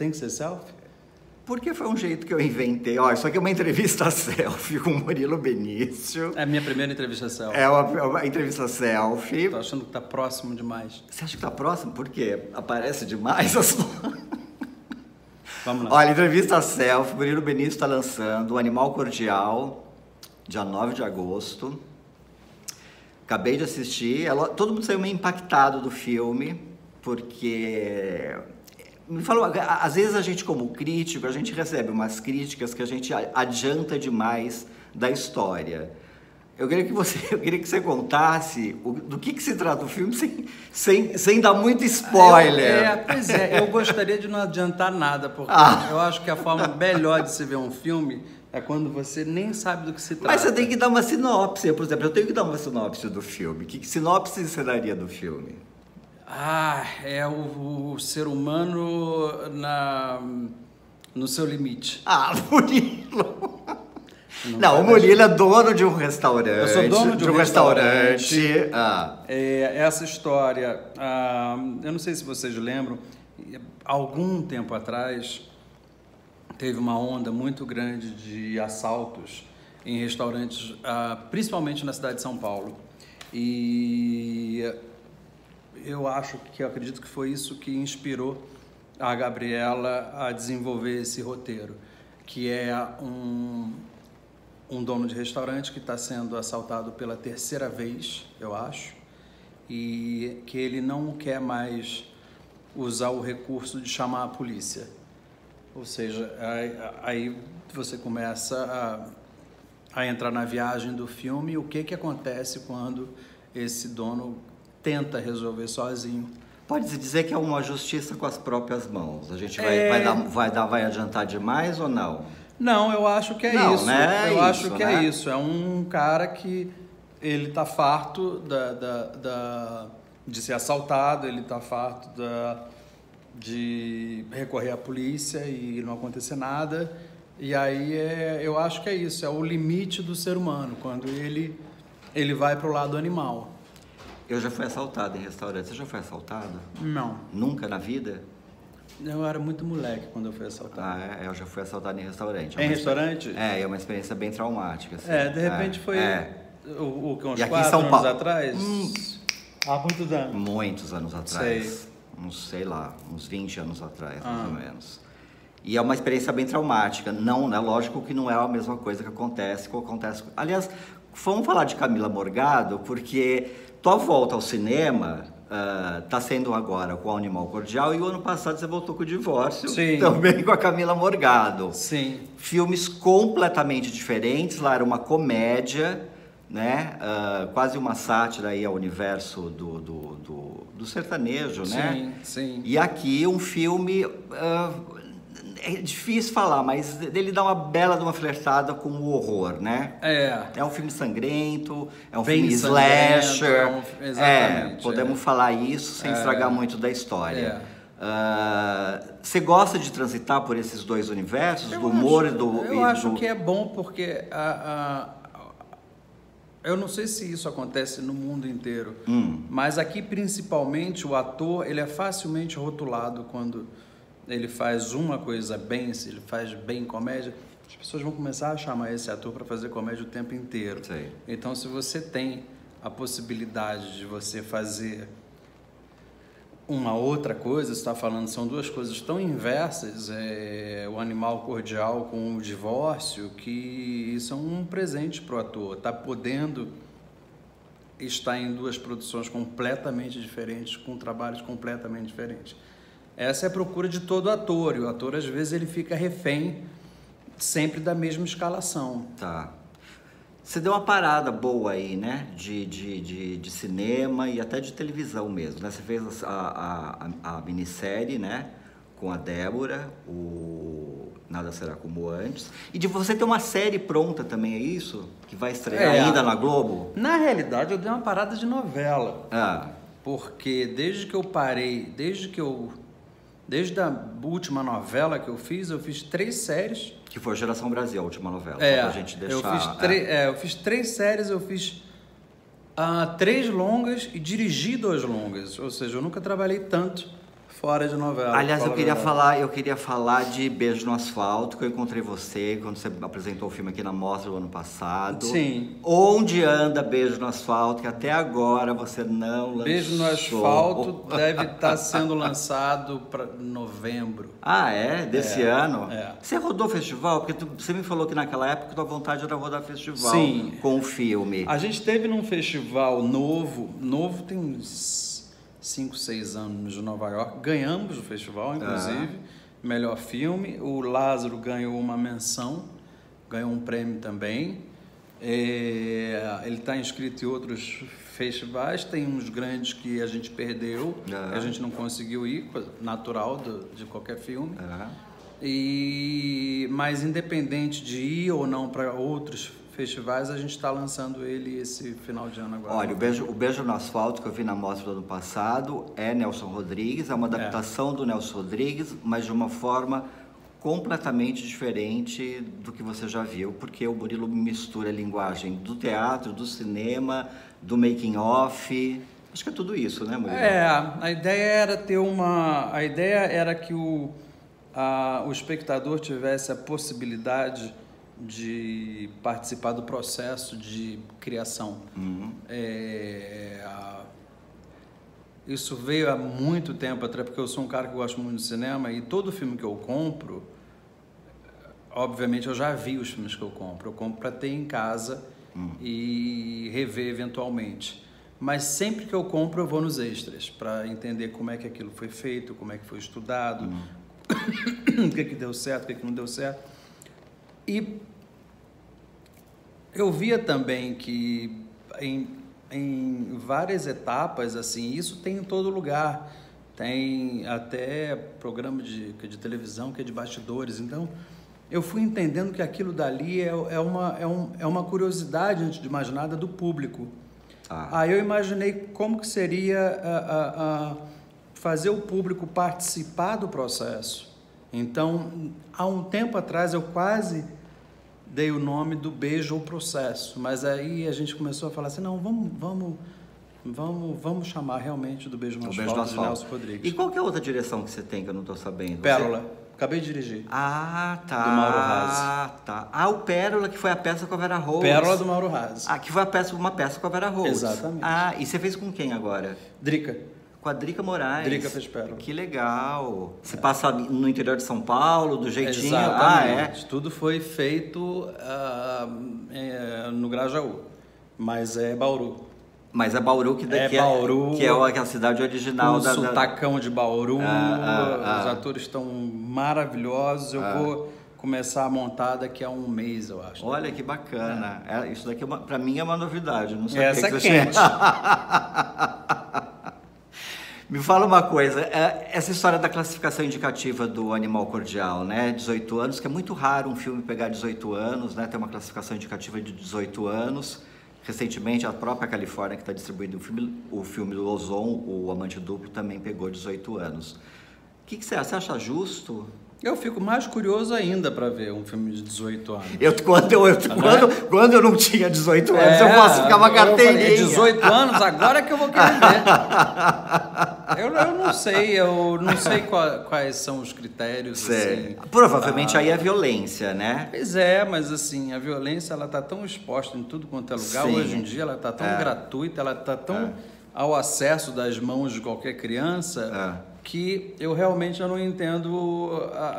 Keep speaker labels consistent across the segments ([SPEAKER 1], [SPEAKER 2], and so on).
[SPEAKER 1] Tem que ser selfie?
[SPEAKER 2] Porque foi um jeito que eu inventei. Olha, isso aqui é uma entrevista selfie com o Murilo Benício.
[SPEAKER 1] É a minha primeira entrevista selfie.
[SPEAKER 2] É uma entrevista selfie.
[SPEAKER 1] Tô achando que tá próximo demais.
[SPEAKER 2] Você acha que tá próximo? Por quê? Aparece demais as...
[SPEAKER 1] Vamos lá.
[SPEAKER 2] Olha, entrevista selfie, Murilo Benício está lançando o Animal Cordial, dia 9 de agosto. Acabei de assistir, todo mundo saiu meio impactado do filme, porque... Me falou, às vezes a gente como crítico, a gente recebe umas críticas que a gente adianta demais da história. Eu queria que você contasse do que se trata o filme sem dar muito spoiler.
[SPEAKER 1] Pois é, eu gostaria de não adiantar nada, porque eu acho que a forma melhor de se ver um filme é quando você nem sabe do que se trata.
[SPEAKER 2] Mas você tem que dar uma sinopse, por exemplo, eu tenho que dar uma sinopse do filme. Que sinopse você daria do filme?
[SPEAKER 1] É o ser humano no seu limite.
[SPEAKER 2] Murilo! Não, o Murilo é dono de um restaurante.
[SPEAKER 1] Eu sou dono de um restaurante.
[SPEAKER 2] Essa
[SPEAKER 1] história, eu não sei se vocês lembram, algum tempo atrás teve uma onda muito grande de assaltos em restaurantes, principalmente na cidade de São Paulo. E eu acredito que foi isso que inspirou a Gabriela a desenvolver esse roteiro, que é um dono de restaurante que está sendo assaltado pela terceira vez, eu acho, e que ele não quer mais usar o recurso de chamar a polícia. Ou seja, aí você começa a entrar na viagem do filme, o que acontece quando esse dono tenta resolver sozinho.
[SPEAKER 2] Pode-se dizer que é uma justiça com as próprias mãos. A gente vai adiantar demais ou não?
[SPEAKER 1] Não, eu acho que é isso.
[SPEAKER 2] Né?
[SPEAKER 1] Acho que é isso. É um cara que ele tá farto de ser assaltado, ele tá farto de recorrer à polícia e não acontecer nada. E aí eu acho que é isso, é o limite do ser humano, quando ele vai pro lado animal.
[SPEAKER 2] Eu já fui assaltado em restaurante. Você já foi assaltado?
[SPEAKER 1] Não.
[SPEAKER 2] Nunca na vida?
[SPEAKER 1] Eu era muito moleque quando eu fui assaltado.
[SPEAKER 2] Eu já fui assaltado em restaurante.
[SPEAKER 1] Em restaurante?
[SPEAKER 2] É uma experiência bem traumática. Assim.
[SPEAKER 1] De repente foi uns 4 anos atrás? Há muitos anos.
[SPEAKER 2] Muitos anos atrás. Sei lá, uns 20 anos atrás, mais ou menos. E é uma experiência bem traumática. Não, né? Lógico que não é a mesma coisa que acontece. Aliás, vamos falar de Camila Morgado, porque tua volta ao cinema está sendo agora com o Animal Cordial, e o ano passado você voltou com o Divórcio, também com a Camila Morgado.
[SPEAKER 1] Sim.
[SPEAKER 2] Filmes completamente diferentes. Lá era uma comédia, né? Quase uma sátira aí ao universo do sertanejo, né?
[SPEAKER 1] Sim.
[SPEAKER 2] E aqui um filme... é difícil falar, mas ele dá uma bela de uma flertada com o horror, né? É um filme sangrento, é um filme slasher.
[SPEAKER 1] Exatamente.
[SPEAKER 2] Podemos falar isso sem estragar muito da história. Você gosta de transitar por esses dois universos, do humor e do...
[SPEAKER 1] Eu acho que é bom porque eu não sei se isso acontece no mundo inteiro, mas aqui principalmente o ator ele é facilmente rotulado quando ele faz uma coisa bem, se ele faz bem comédia, as pessoas vão começar a chamar esse ator para fazer comédia o tempo inteiro.
[SPEAKER 2] Sim.
[SPEAKER 1] Então, se você tem a possibilidade de você fazer uma outra coisa, você está falando, são duas coisas tão inversas, o Animal Cordial com o Divórcio, que isso é um presente para o ator, tá podendo estar em duas produções completamente diferentes, com trabalhos completamente diferentes. Essa é a procura de todo ator, e o ator às vezes ele fica refém sempre da mesma escalação.
[SPEAKER 2] Tá. Você deu uma parada boa aí, né? De cinema e até de televisão mesmo, né? Você fez a minissérie, né? Com a Débora, o Nada Será Como Antes. E de você ter uma série pronta também, é isso? Que vai estrear ainda na Globo?
[SPEAKER 1] Na realidade, eu dei uma parada de novela.
[SPEAKER 2] Ah.
[SPEAKER 1] Porque desde que eu parei, desde a última novela que eu fiz 3 séries.
[SPEAKER 2] Que foi Geração Brasil, a última novela. Pra gente deixar...
[SPEAKER 1] Eu fiz 3 séries, eu fiz 3 longas e dirigi 2 longas. Ou seja, eu nunca trabalhei tanto fora de novela.
[SPEAKER 2] Aliás, eu queria falar de Beijo no Asfalto, que eu encontrei você quando você apresentou o filme aqui na Mostra do ano passado.
[SPEAKER 1] Sim.
[SPEAKER 2] Onde anda Beijo no Asfalto, que até agora você não lançou?
[SPEAKER 1] Beijo no Asfalto deve estar sendo lançado para novembro.
[SPEAKER 2] Ah, é? Desse ano?
[SPEAKER 1] É.
[SPEAKER 2] Você rodou festival? Porque você me falou que naquela época tua vontade era rodar festival.
[SPEAKER 1] Sim.
[SPEAKER 2] Com o filme.
[SPEAKER 1] A gente teve num festival novo tem uns 5, 6 anos de Nova York. Ganhamos o festival, inclusive. Melhor filme. O Lázaro ganhou uma menção, ganhou um prêmio também. Ele está inscrito em outros festivais. Tem uns grandes que a gente perdeu, que a gente não conseguiu ir, natural de qualquer filme. Mas independente de ir ou não para outros festivais, a gente está lançando ele esse final de ano agora.
[SPEAKER 2] Olha, o Beijo no Asfalto, que eu vi na mostra do ano passado, é Nelson Rodrigues, é uma adaptação do Nelson Rodrigues, mas de uma forma completamente diferente do que você já viu, porque o Murilo mistura a linguagem do teatro, do cinema, do making of. Acho que é tudo isso, né, Murilo?
[SPEAKER 1] A ideia era que o espectador tivesse a possibilidade de participar do processo de criação. Isso veio há muito tempo atrás, porque eu sou um cara que gosta muito de cinema e todo filme que eu compro, obviamente eu já vi os filmes que eu compro para ter em casa e rever eventualmente. Mas sempre que eu compro eu vou nos extras para entender como é que aquilo foi feito, como é que foi estudado, o que deu certo, o que não deu certo. E eu via também que em várias etapas, assim, isso tem em todo lugar. Tem até programa de televisão que é de bastidores. Então, eu fui entendendo que aquilo dali é uma curiosidade, antes de mais nada, do público. Aí eu imaginei como que seria fazer o público participar do processo. Então, há um tempo atrás, eu quase dei o nome do Beijo ou Processo, mas aí a gente começou a falar assim, não, vamos chamar realmente do Beijo no Asfalto de Nelson Rodrigues.
[SPEAKER 2] E qual que é a outra direção que você tem que eu não estou sabendo?
[SPEAKER 1] Pérola. Acabei de dirigir.
[SPEAKER 2] Tá.
[SPEAKER 1] Do Mauro Razzi.
[SPEAKER 2] Tá. O Pérola, que foi a peça com a Vera Rose.
[SPEAKER 1] Pérola do Mauro Razzi.
[SPEAKER 2] Que foi uma peça com a Vera Rose.
[SPEAKER 1] Exatamente.
[SPEAKER 2] E você fez com quem agora?
[SPEAKER 1] Drica.
[SPEAKER 2] Com a Drica Moraes.
[SPEAKER 1] Drica fez Pérola.
[SPEAKER 2] Que legal. Você passa no interior de São Paulo, do jeitinho.
[SPEAKER 1] Exatamente. Tudo foi feito no Grajaú, mas é Bauru.
[SPEAKER 2] Mas é Bauru que daqui
[SPEAKER 1] Bauru,
[SPEAKER 2] que é a cidade original
[SPEAKER 1] o sotacão de Bauru. Os atores estão maravilhosos. Eu vou começar a montar daqui a um mês, eu acho.
[SPEAKER 2] Olha que bacana. Isso daqui para mim é uma novidade. Não sei
[SPEAKER 1] essa é quente.
[SPEAKER 2] Me fala uma coisa, essa história da classificação indicativa do Animal Cordial, né? 18 anos, que é muito raro um filme pegar 18 anos, né? Ter uma classificação indicativa de 18 anos. Recentemente, a própria Califórnia, que está distribuindo o filme do Ozon, O Amante Duplo, também pegou 18 anos. O que você acha? Você acha justo?
[SPEAKER 1] Eu fico mais curioso ainda para ver um filme de 18 anos.
[SPEAKER 2] Quando eu não tinha 18 anos, eu posso ficar uma carteirinha.
[SPEAKER 1] Falei, 18 anos, agora é que eu vou querer ver. Eu não sei quais são os critérios. Assim,
[SPEAKER 2] provavelmente aí é violência, né?
[SPEAKER 1] Pois é, mas assim, a violência ela tá tão exposta em tudo quanto é lugar. Sim. Hoje em dia ela tá tão gratuita, ela tá tão ao acesso das mãos de qualquer criança... que eu realmente não entendo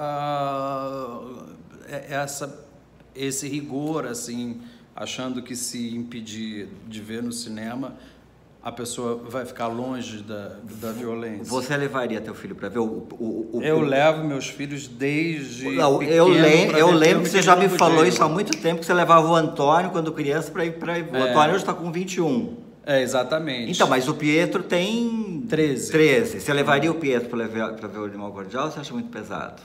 [SPEAKER 1] esse rigor, assim, achando que se impedir de ver no cinema, a pessoa vai ficar longe da violência.
[SPEAKER 2] Você levaria teu filho para ver
[SPEAKER 1] Eu levo meus filhos desde pequeno.
[SPEAKER 2] Eu lembro que você já me falou isso há muito tempo, que você levava o Antônio quando criança para ir. O Antônio hoje está com 21.
[SPEAKER 1] Exatamente.
[SPEAKER 2] Então, mas o Pietro tem 13. Você levaria o Pietro para ver o Animal Cordial ou você acha muito pesado?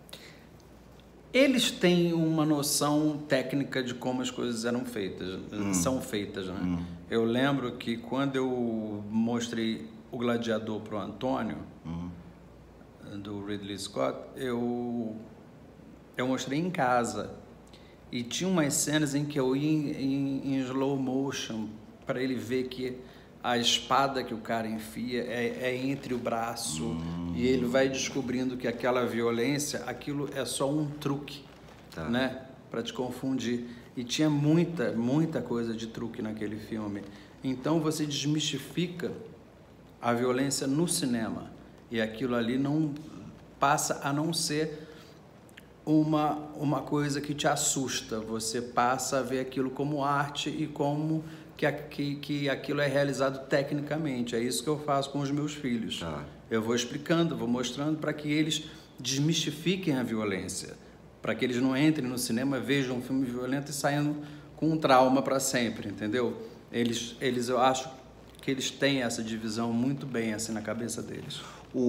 [SPEAKER 1] Eles têm uma noção técnica de como as coisas são feitas, né? Eu lembro que quando eu mostrei O Gladiador para o Antônio, do Ridley Scott, eu mostrei em casa. E tinha umas cenas em que eu ia em slow motion, para ele ver que a espada que o cara enfia é entre o braço, e ele vai descobrindo que aquela violência, aquilo é só um truque, né, para te confundir. E tinha muita coisa de truque naquele filme. Então você desmistifica a violência no cinema, e aquilo ali não passa a não ser uma coisa que te assusta. Você passa a ver aquilo como arte e como que aquilo é realizado tecnicamente. É isso que eu faço com os meus filhos. Eu vou explicando, vou mostrando para que eles desmistifiquem a violência, para que eles não entrem no cinema, vejam um filme violento e saiam com um trauma para sempre, entendeu? Eu acho que eles têm essa divisão muito bem assim na cabeça deles.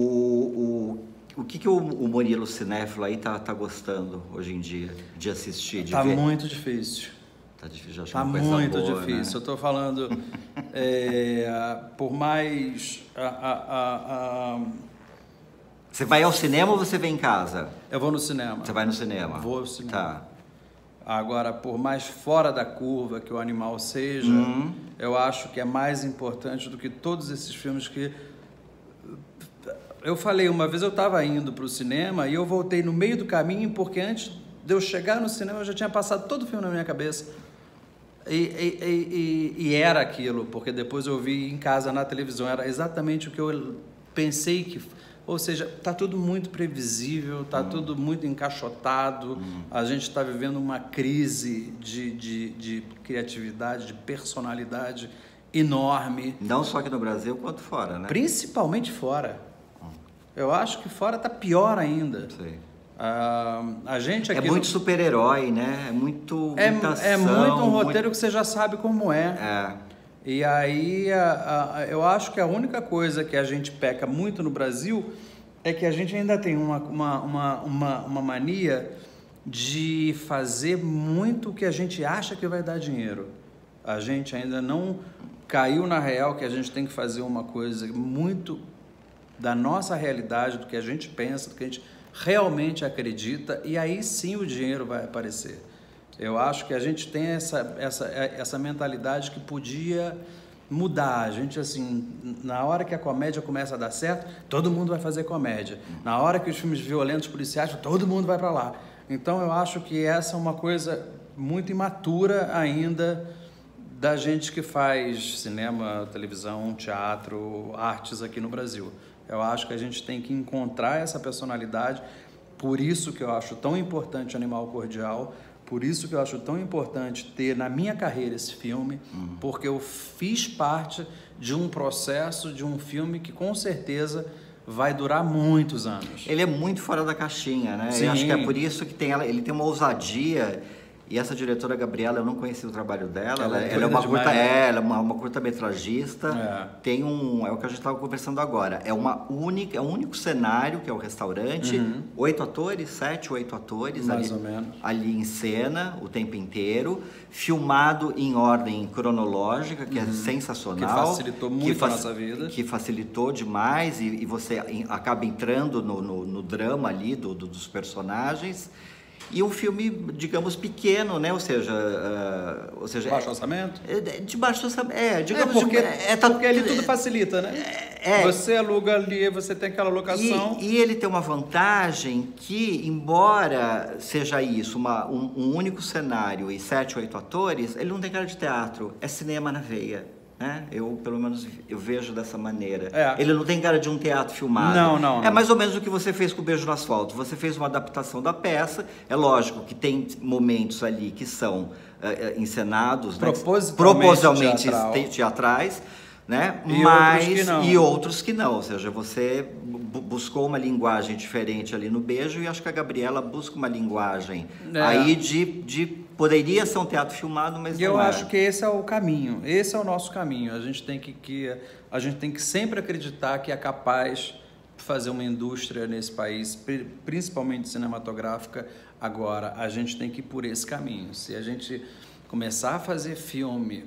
[SPEAKER 2] O que o Murilo cinéfilo aí tá gostando hoje em dia de assistir, de ver?
[SPEAKER 1] Tá muito difícil.
[SPEAKER 2] Tá difícil de achar
[SPEAKER 1] tá
[SPEAKER 2] uma coisa
[SPEAKER 1] muito
[SPEAKER 2] boa,
[SPEAKER 1] difícil.
[SPEAKER 2] Né?
[SPEAKER 1] Eu tô falando, por mais...
[SPEAKER 2] Você vai ao cinema ou você vem em casa?
[SPEAKER 1] Eu vou no cinema.
[SPEAKER 2] Você vai no cinema?
[SPEAKER 1] Vou ao cinema.
[SPEAKER 2] Tá.
[SPEAKER 1] Agora, por mais fora da curva que o animal seja, eu acho que é mais importante do que todos esses filmes que... Eu falei, uma vez eu estava indo para o cinema e eu voltei no meio do caminho, porque antes de eu chegar no cinema eu já tinha passado todo o filme na minha cabeça. E era aquilo, porque depois eu vi em casa na televisão, era exatamente o que eu pensei que... Ou seja, está tudo muito previsível, está tudo muito encaixotado, a gente está vivendo uma crise de criatividade, de personalidade enorme.
[SPEAKER 2] Não só aqui no Brasil, quanto fora, né?
[SPEAKER 1] Principalmente fora. Eu acho que fora está pior ainda.
[SPEAKER 2] Sei.
[SPEAKER 1] A gente aqui
[SPEAKER 2] é muito super-herói, né? É muito muita ação,
[SPEAKER 1] é muito um roteiro que você já sabe como é. E aí eu acho que a única coisa que a gente peca muito no Brasil é que a gente ainda tem uma mania de fazer muito o que a gente acha que vai dar dinheiro. A gente ainda não caiu na real que a gente tem que fazer uma coisa muito da nossa realidade, do que a gente pensa, do que a gente realmente acredita, e aí sim o dinheiro vai aparecer. Eu acho que a gente tem essa mentalidade que podia mudar. A gente, assim, na hora que a comédia começa a dar certo, todo mundo vai fazer comédia. Na hora que os filmes violentos policiais, todo mundo vai para lá. Então, eu acho que essa é uma coisa muito imatura ainda da gente que faz cinema, televisão, teatro, artes aqui no Brasil. Eu acho que a gente tem que encontrar essa personalidade, por isso que eu acho tão importante Animal Cordial, por isso que eu acho tão importante ter na minha carreira esse filme, porque eu fiz parte de um processo, de um filme que com certeza vai durar muitos anos.
[SPEAKER 2] Ele é muito fora da caixinha, né?
[SPEAKER 1] Sim.
[SPEAKER 2] Eu acho que é por isso que ele tem uma ousadia. E essa diretora Gabriela, eu não conhecia o trabalho dela. Ela é uma curta, ela é uma curta-metragista. Tem é o que a gente estava conversando agora. É um único cenário, que é o restaurante. 8 atores, 7, 8 atores
[SPEAKER 1] mais ou menos
[SPEAKER 2] ali em cena o tempo inteiro, filmado em ordem cronológica, que é sensacional.
[SPEAKER 1] Que facilitou muito a nossa vida.
[SPEAKER 2] Que facilitou demais e você acaba entrando no drama ali dos personagens. E um filme, digamos, pequeno, né? Ou seja...
[SPEAKER 1] baixo orçamento?
[SPEAKER 2] De baixo orçamento, digamos...
[SPEAKER 1] Porque ali tudo facilita, né? Você aluga ali, você tem aquela locação...
[SPEAKER 2] E ele tem uma vantagem que, embora seja isso, um único cenário e 7, 8 atores, ele não tem cara de teatro, é cinema na veia. Né? Pelo menos, eu vejo dessa maneira. Ele não tem cara de um teatro filmado.
[SPEAKER 1] Não.
[SPEAKER 2] É mais ou menos o que você fez com o Beijo no Asfalto. Você fez uma adaptação da peça. É lógico que tem momentos ali que são encenados, propositalmente teatrais, né? E outros que não. Ou seja, você buscou uma linguagem diferente ali no Beijo, e acho que a Gabriela busca uma linguagem aí poderia ser um teatro filmado, mas não é.
[SPEAKER 1] Eu acho que esse é o caminho, esse é o nosso caminho. A gente tem que sempre acreditar que é capaz de fazer uma indústria nesse país, principalmente cinematográfica. Agora, a gente tem que ir por esse caminho. Se a gente começar a fazer filme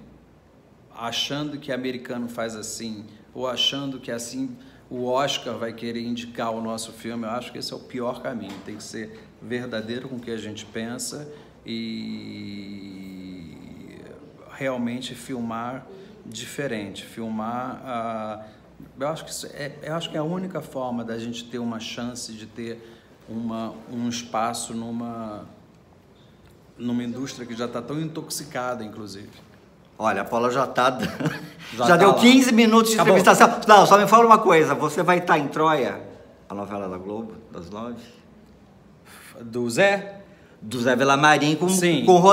[SPEAKER 1] achando que americano faz assim, ou achando que assim o Oscar vai querer indicar o nosso filme, eu acho que esse é o pior caminho. Tem que ser verdadeiro com o que a gente pensa e realmente filmar diferente, filmar. Eu acho que é a única forma da gente ter uma chance de ter um espaço numa indústria que já está tão intoxicada, inclusive.
[SPEAKER 2] Olha, a Paula já tá...
[SPEAKER 1] Já
[SPEAKER 2] deu
[SPEAKER 1] tá
[SPEAKER 2] 15 minutos de
[SPEAKER 1] Acabou.
[SPEAKER 2] entrevistação. Não, só me fala uma coisa. Você vai estar em Troia, a novela da Globo, das 9?
[SPEAKER 1] Do Zé?
[SPEAKER 2] Do Zé Velamarim
[SPEAKER 1] Sim.
[SPEAKER 2] com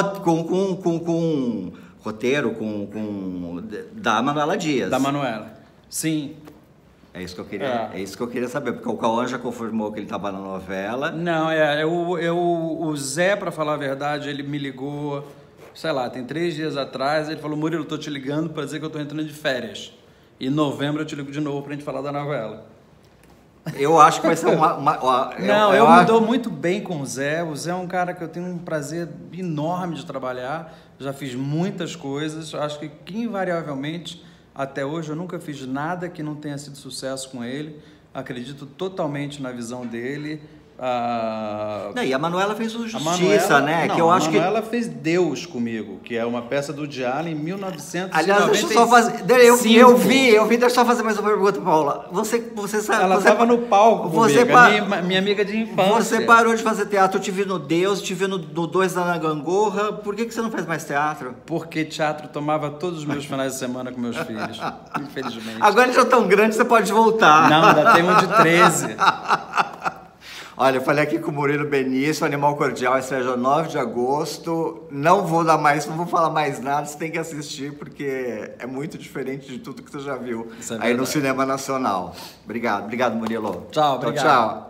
[SPEAKER 2] roteiro, da Manuela Dias.
[SPEAKER 1] Da Manuela. Sim.
[SPEAKER 2] É isso que eu queria saber, porque o Cauã já confirmou que ele estava na novela.
[SPEAKER 1] Não, o Zé, para falar a verdade, ele me ligou, sei lá, tem 3 dias atrás, ele falou: Murilo, tô te ligando para dizer que eu tô entrando de férias. Em novembro eu te ligo de novo pra gente falar da novela.
[SPEAKER 2] Eu acho que vai ser
[SPEAKER 1] eu me dou muito bem com o Zé. O Zé é um cara que eu tenho um prazer enorme de trabalhar. Já fiz muitas coisas. Acho que invariavelmente, até hoje, eu nunca fiz nada que não tenha sido sucesso com ele. Acredito totalmente na visão dele.
[SPEAKER 2] Não, e a Manuela fez o Justiça, né?
[SPEAKER 1] Não,
[SPEAKER 2] que eu acho
[SPEAKER 1] a Manuela fez Deus comigo, que é uma peça do Woody Allen em 1995.
[SPEAKER 2] Aliás, deixa eu só fazer... Eu vi, deixa eu só fazer mais uma pergunta, Paula. Você sabe...
[SPEAKER 1] Ela estava no palco comigo, minha amiga de infância.
[SPEAKER 2] Você parou de fazer teatro, eu te vi no Deus, te vi no 2 da Gangorra. Por que você não faz mais teatro?
[SPEAKER 1] Porque teatro tomava todos os meus finais de semana com meus filhos, infelizmente.
[SPEAKER 2] Agora eles já estão grandes, você pode voltar.
[SPEAKER 1] Não, ainda tem um de 13.
[SPEAKER 2] Olha, eu falei aqui com o Murilo Benício, Animal Cordial, estreia 9 de agosto. Não vou falar mais nada, você tem que assistir, porque é muito diferente de tudo que você já viu aí no cinema nacional. Obrigado, Murilo.
[SPEAKER 1] Tchau, obrigado.
[SPEAKER 2] Tchau.